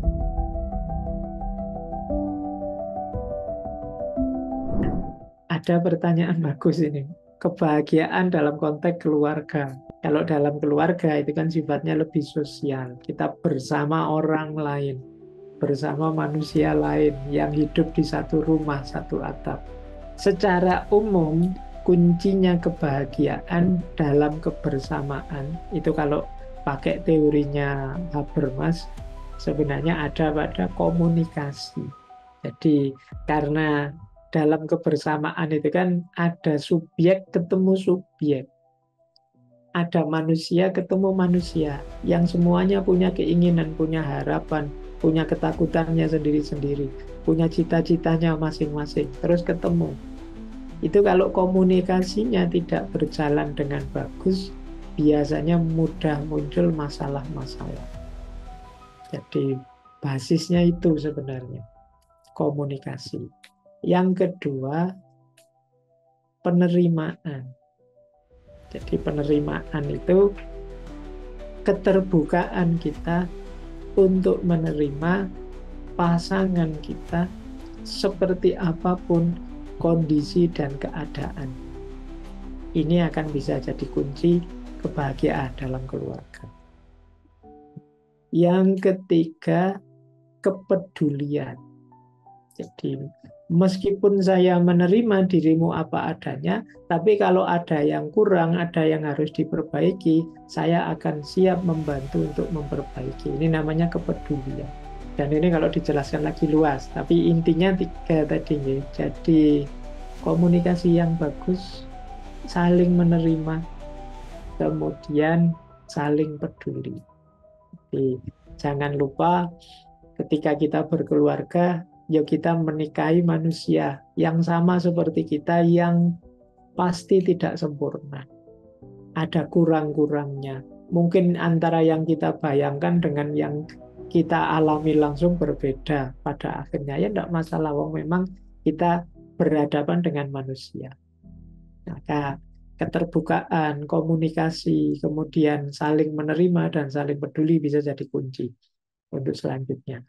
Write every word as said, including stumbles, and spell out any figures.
Ada pertanyaan bagus ini. Kebahagiaan dalam konteks keluarga. Kalau dalam keluarga itu kan sifatnya lebih sosial. Kita bersama orang lain, bersama manusia lain yang hidup di satu rumah, satu atap. Secara umum, kuncinya kebahagiaan dalam kebersamaan, itu kalau pakai teorinya Habermas, sebenarnya ada pada komunikasi. Jadi karena dalam kebersamaan itu kan ada subjek ketemu subjek, ada manusia ketemu manusia yang semuanya punya keinginan, punya harapan, punya ketakutannya sendiri-sendiri, punya cita-citanya masing-masing, terus ketemu. Itu kalau komunikasinya tidak berjalan dengan bagus, biasanya mudah muncul masalah-masalah. Jadi basisnya itu sebenarnya komunikasi. Yang kedua, penerimaan. Jadi penerimaan itu keterbukaan kita untuk menerima pasangan kita seperti apapun kondisi dan keadaan. Ini akan bisa jadi kunci kebahagiaan dalam keluarga. Yang ketiga, kepedulian. Jadi meskipun saya menerima dirimu apa adanya, tapi kalau ada yang kurang, ada yang harus diperbaiki, saya akan siap membantu untuk memperbaiki. Ini namanya kepedulian. Dan ini kalau dijelaskan lagi luas, tapi intinya tiga tadi. Jadi komunikasi yang bagus, saling menerima, kemudian saling peduli. Jadi jangan lupa ketika kita berkeluarga, ya kita menikahi manusia yang sama seperti kita, yang pasti tidak sempurna. Ada kurang-kurangnya. Mungkin antara yang kita bayangkan dengan yang kita alami langsung berbeda pada akhirnya. Ya tidak masalah, wong memang kita berhadapan dengan manusia. Maka keterbukaan, komunikasi, kemudian saling menerima dan saling peduli bisa jadi kunci untuk selanjutnya.